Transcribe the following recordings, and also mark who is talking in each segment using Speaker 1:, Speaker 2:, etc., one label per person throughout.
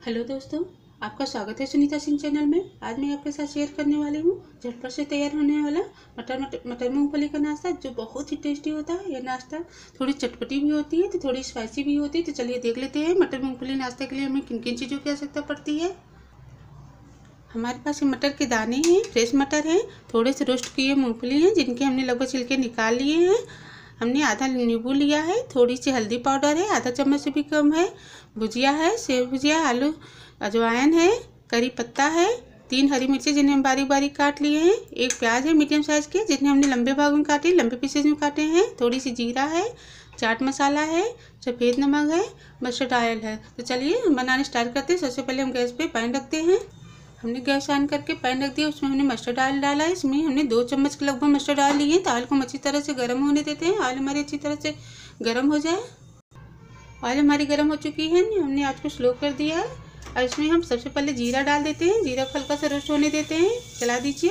Speaker 1: Hello दोस्तों, आपका स्वागत है सुनीता सिंह चैनल में। आज मैं आपके साथ शेयर करने वाली हूँ झटपट से तैयार होने वाला मटर मूंगफली का नाश्ता, जो बहुत ही टेस्टी होता है। यह नाश्ता थोड़ी चटपटी भी होती है तो थोड़ी स्पाइसी भी होती है। तो चलिए देख लेते हैं मटर मूंगफली नाश्ते के लिए हमें किन किन चीज़ों की आवश्यकता पड़ती है। हमारे पास मटर के दाने हैं, फ्रेश मटर हैं, थोड़े से रोस्ट किए मूँगफली हैं जिनके हमने लगभग छिलके निकाल लिए हैं। हमने आधा नींबू लिया है, थोड़ी सी हल्दी पाउडर है, आधा चम्मच से भी कम है, भुजिया है, सेव भुजिया, आलू, अजवाइन है, करी पत्ता है, 3 हरी मिर्ची जिन्हें हम बारीक बारीक काट लिए हैं, 1 प्याज है मीडियम साइज़ के जिन्हें हमने लंबे भाग में काटे, लंबे पीसेज में काटे हैं, थोड़ी सी जीरा है, चाट मसाला है, सफ़ेद नमक है, मस्टर्ड ऑयल है। तो चलिए हम बनाने स्टार्ट करते हैं। सबसे पहले हम गैस पे पैन रखते हैं। हमने गैस ऑन करके पैन रख दिया, उसमें हमने मस्टर्ड ऑयल डाला है। इसमें हमने 2 चम्मच के लगभग मस्टर्ड ऑयल लिए। तो ऑयल को हम अच्छी तरह से गर्म होने देते हैं। ऑयल हमारी अच्छी तरह से गर्म हो जाए। ऑयल हमारी गर्म हो चुकी है, हमने आँच को स्लो कर दिया है। और इसमें हम सबसे पहले जीरा डाल देते हैं। जीरा को हल्का सा रोस्ट होने देते हैं, चला दीजिए।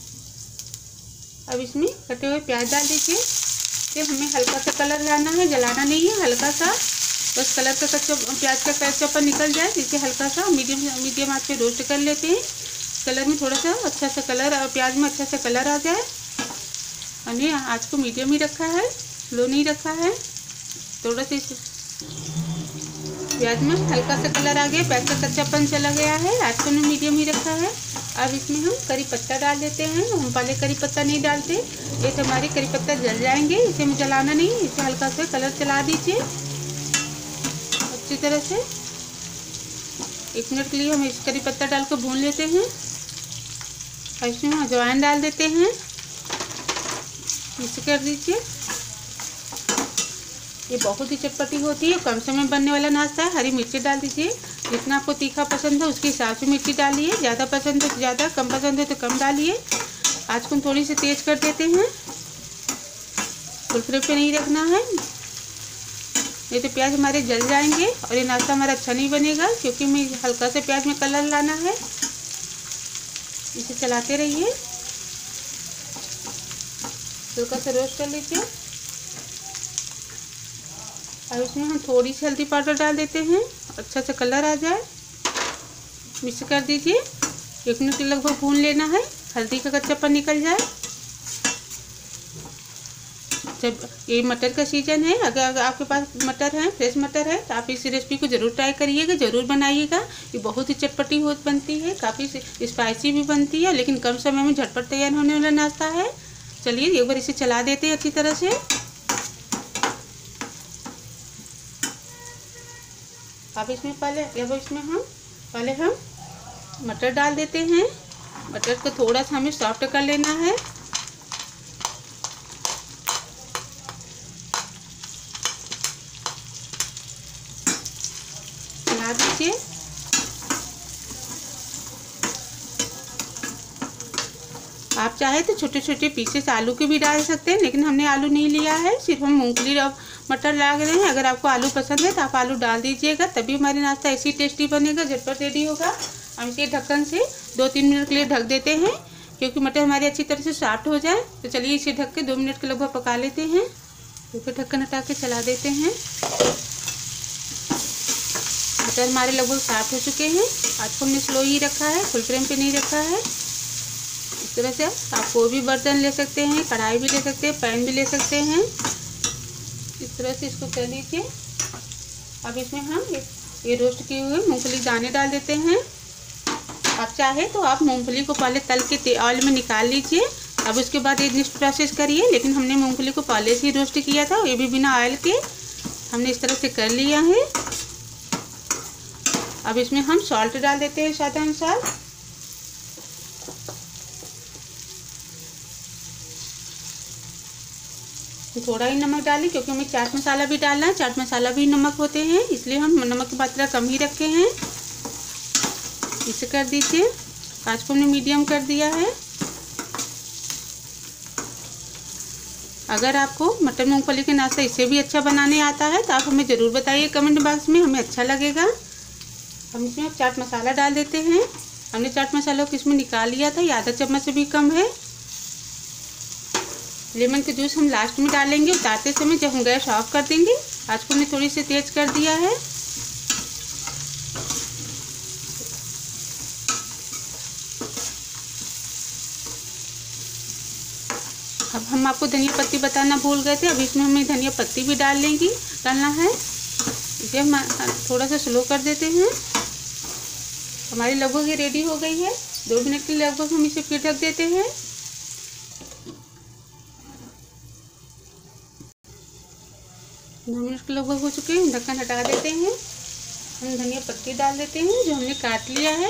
Speaker 1: अब इसमें कटे हुए प्याज डाल दीजिए। फिर हमें हल्का सा कलर लाना है, जलाना नहीं है, हल्का सा बस कलर का प्याज का कच्चापन निकल जाए। इसे हल्का सा मीडियम आंच पे रोस्ट कर लेते हैं। कलर में थोड़ा सा अच्छा सा कलर, प्याज में अच्छा सा कलर आ जाए। हमने आंच को मीडियम ही रखा है, लो नहीं रखा है। थोड़ा सा प्याज में हल्का सा कलर आ गया, प्याज का कच्चापन चला गया है। आंच को हमने मीडियम ही रखा है। अब इसमें हम करी पत्ता डाल देते हैं। हम पहले करी पत्ता नहीं डालते, ये हमारे करी पत्ता जल जाएंगे। इसे हमें जलाना नहीं, इसे हल्का सा कलर चला दीजिए अच्छी तरह से। 1 मिनट के लिए हम इस करी पत्ता डालकर भून लेते हैं। और इसमें हम अजवाइन डाल देते हैं, मिक्स कर दीजिए। ये बहुत ही चटपटी होती है, कम समय बनने वाला नाश्ता है। हरी मिर्ची डाल दीजिए, जितना आपको तीखा पसंद है उसके हिसाब से मिर्ची डालिए। ज़्यादा पसंद है तो ज़्यादा, कम पसंद है तो कम डालिए। आज को हम थोड़ी सी तेज़ कर देते हैं, फुल फ्लेम पे नहीं रखना है, नहीं तो प्याज हमारे जल जाएंगे और ये नाश्ता हमारा अच्छा नहीं बनेगा। क्योंकि हमें हल्का से प्याज में कलर लाना है। इसे चलाते रहिए, हल्का सा रोस्ट कर लीजिए। और इसमें हम थोड़ी सी हल्दी पाउडर डाल देते हैं, अच्छा सा कलर आ जाए। मिक्स कर दीजिए, 1 मिनट के लगभग भून लेना है, हल्दी का कच्चापन निकल जाए। जब ये मटर का सीजन है, अगर आपके पास मटर है, फ्रेश मटर है, तो आप इस रेसिपी को ज़रूर ट्राई करिएगा, ज़रूर बनाइएगा। ये बहुत ही चटपटी बनती है, काफ़ी स्पाइसी भी बनती है, लेकिन कम समय में झटपट तैयार होने वाला नाश्ता है। चलिए एक बार इसे चला देते हैं अच्छी तरह से। अब इसमें पहले हम मटर डाल देते हैं। मटर को थोड़ा सा हमें सॉफ्ट कर लेना है। चला दीजिए। आप चाहे तो छोटे छोटे पीसेस आलू के भी डाल सकते हैं, लेकिन हमने आलू नहीं लिया है, सिर्फ हम मूंगफली और मटर डाल रहे हैं। अगर आपको आलू पसंद है तो आप आलू डाल दीजिएगा, तभी हमारे नाश्ता ऐसी टेस्टी बनेगा, झटपट रेडी होगा। हम इसे ढक्कन से 2-3 मिनट के लिए ढक देते हैं, क्योंकि मटर हमारी अच्छी तरह से सॉफ्ट हो जाए। तो चलिए इसे ढक के 2 मिनट के लगभग पका लेते हैं। तो फिर ढक्कन हटा के चला देते हैं। मटर हमारे लगभग सॉफ्ट हो चुके हैं। आज को हमने स्लो ही रखा है, फुल फ्लेम पे नहीं रखा है। इस तरह से आप कोई भी बर्तन ले सकते हैं, कढ़ाई भी ले सकते हैं, पैन भी ले सकते हैं। इस तरह से इसको कर लीजिए। अब इसमें हम ये रोस्ट किए हुए मूंगफली दाने डाल देते हैं। आप चाहे तो आप मूंगफली को पहले तल के ऑयल में निकाल लीजिए, अब उसके बाद ये नेक्स्ट प्रोसेस करिए। लेकिन हमने मूंगफली को पहले से ही रोस्ट किया था, ये भी बिना ऑयल के हमने इस तरह से कर लिया है। अब इसमें हम सॉल्ट डाल देते हैं स्वाद अनुसार। थोड़ा ही नमक डालें, क्योंकि हमें चाट मसाला भी डालना है। चाट मसाला भी नमक होते हैं, इसलिए हम नमक की मात्रा कम ही रखे हैं। इसे कर दीजिए, आँच को हमने मीडियम कर दिया है। अगर आपको मटर मूंगफली के नाश्ता इससे भी अच्छा बनाने आता है तो आप हमें ज़रूर बताइए कमेंट बॉक्स में, हमें अच्छा लगेगा। हम इसमें चाट मसाला डाल देते हैं। हमने चाट मसाला को इसमें निकाल लिया था, ये आधा चम्मच से भी कम है। लेमन का जूस हम लास्ट में डालेंगे, उतारते समय जब हम गैस ऑफ कर देंगे। आज को हमने थोड़ी सी तेज़ कर दिया है। अब हम आपको धनिया पत्ती बताना भूल गए थे, अब इसमें हमें धनिया पत्ती भी डालना है। इसे हम थोड़ा सा स्लो कर देते हैं। हमारी लगभग ये रेडी हो गई है। 2 मिनट के लिए लगभग हम इसे फिर ढक देते हैं। 2 मिनट के लगभग हो चुके हैं। ढक्कन हटा देते हैं। हम धनिया पत्ती डाल देते हैं जो हमने काट लिया है।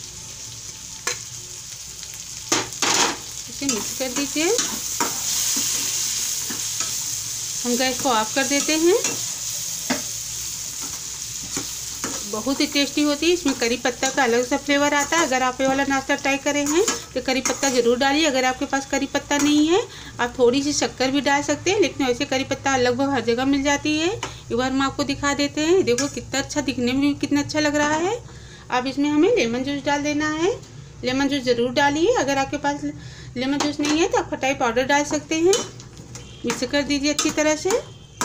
Speaker 1: इसे मिक्स कर दीजिए। हम गैस को ऑफ कर देते हैं। बहुत ही टेस्टी होती है। इसमें करी पत्ता का अलग सा फ्लेवर आता है। अगर आप ये वाला नाश्ता ट्राई करे हैं तो करी पत्ता ज़रूर डालिए। अगर आपके पास करी पत्ता नहीं है, आप थोड़ी सी शक्कर भी डाल सकते हैं, लेकिन वैसे करी पत्ता लगभग हर जगह मिल जाती है। एक बार हम आपको दिखा देते हैं। देखो कितना अच्छा, दिखने में भी कितना अच्छा लग रहा है। अब इसमें हमें लेमन जूस डाल देना है। लेमन जूस ज़रूर डालिए। अगर आपके पास लेमन जूस नहीं है तो आप खटाई पाउडर डाल सकते हैं। मिक्स कर दीजिए अच्छी तरह से।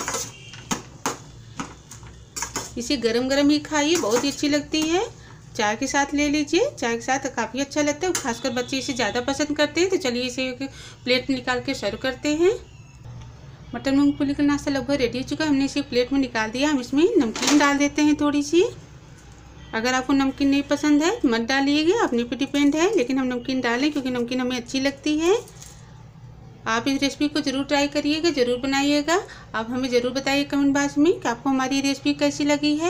Speaker 1: इसे गरम गरम ही खाइए, बहुत ही अच्छी लगती है। चाय के साथ ले लीजिए, चाय के साथ काफ़ी अच्छा लगता है। खासकर बच्चे इसे ज़्यादा पसंद करते हैं। तो चलिए इसे एक प्लेट में निकाल के सर्व करते हैं। मटर मूंगफली का नाश्ता लगभग रेडी हो चुका है। हमने इसे प्लेट में निकाल दिया। हम इसमें नमकीन डाल देते हैं थोड़ी सी। अगर आपको नमकीन नहीं पसंद है तो मत डालिएगा, अपने पे डिपेंड है, लेकिन हम नमकीन डालें क्योंकि नमकीन हमें अच्छी लगती है। आप इस रेसिपी को ज़रूर ट्राई करिएगा, ज़रूर बनाइएगा। आप हमें ज़रूर बताइए कमेंट बॉक्स में कि आपको हमारी रेसिपी कैसी लगी है।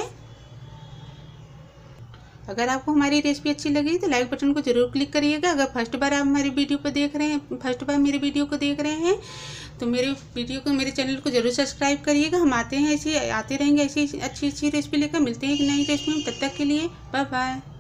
Speaker 1: अगर आपको हमारी रेसिपी अच्छी लगी तो लाइक बटन को ज़रूर क्लिक करिएगा। अगर फर्स्ट बार आप हमारी वीडियो को देख रहे हैं, फर्स्ट बार मेरे वीडियो को देख रहे हैं तो मेरे चैनल को ज़रूर सब्सक्राइब करिएगा। हम आते रहेंगे ऐसी अच्छी रेसिपी लेकर। मिलते हैं एक नई रेसिपी में। तब तक के लिए बाय बाय।